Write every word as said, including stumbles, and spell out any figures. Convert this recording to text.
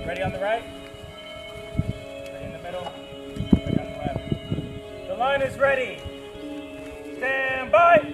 Ready on the right? Ready in the middle? Ready on the left? The line is ready. Stand by.